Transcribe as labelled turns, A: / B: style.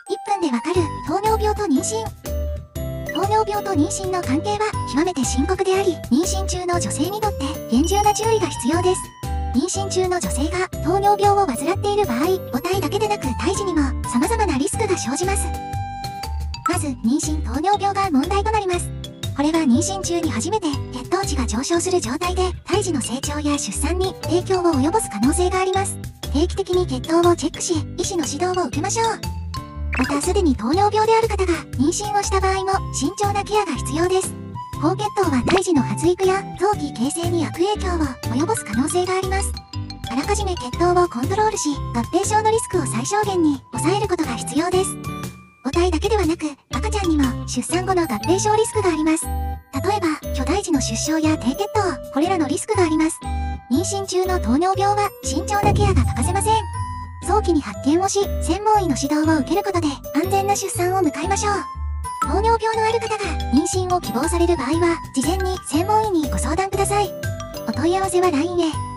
A: 1分でわかる糖尿病と妊娠。糖尿病と妊娠の関係は極めて深刻であり、妊娠中の女性にとって厳重な注意が必要です。妊娠中の女性が糖尿病を患っている場合、母体だけでなく胎児にも様々なリスクが生じます。まず、妊娠糖尿病が問題となります。これは妊娠中に初めて血糖値が上昇する状態で、胎児の成長や出産に影響を及ぼす可能性があります。定期的に血糖をチェックし、医師の指導を受けましょう。また、すでに糖尿病である方が妊娠をした場合も慎重なケアが必要です。高血糖は胎児の発育や臓器形成に悪影響を及ぼす可能性があります。あらかじめ血糖をコントロールし、合併症のリスクを最小限に抑えることが必要です。母体だけではなく、赤ちゃんにも出産後の合併症リスクがあります。例えば、巨大児の出生や低血糖、これらのリスクがあります。妊娠中の糖尿病は慎重なケアが欠かせません。早期に発見をし、専門医の指導を受けることで安全な出産を迎えましょう。糖尿病のある方が妊娠を希望される場合は、事前に専門医にご相談ください。お問い合わせは LINE へ。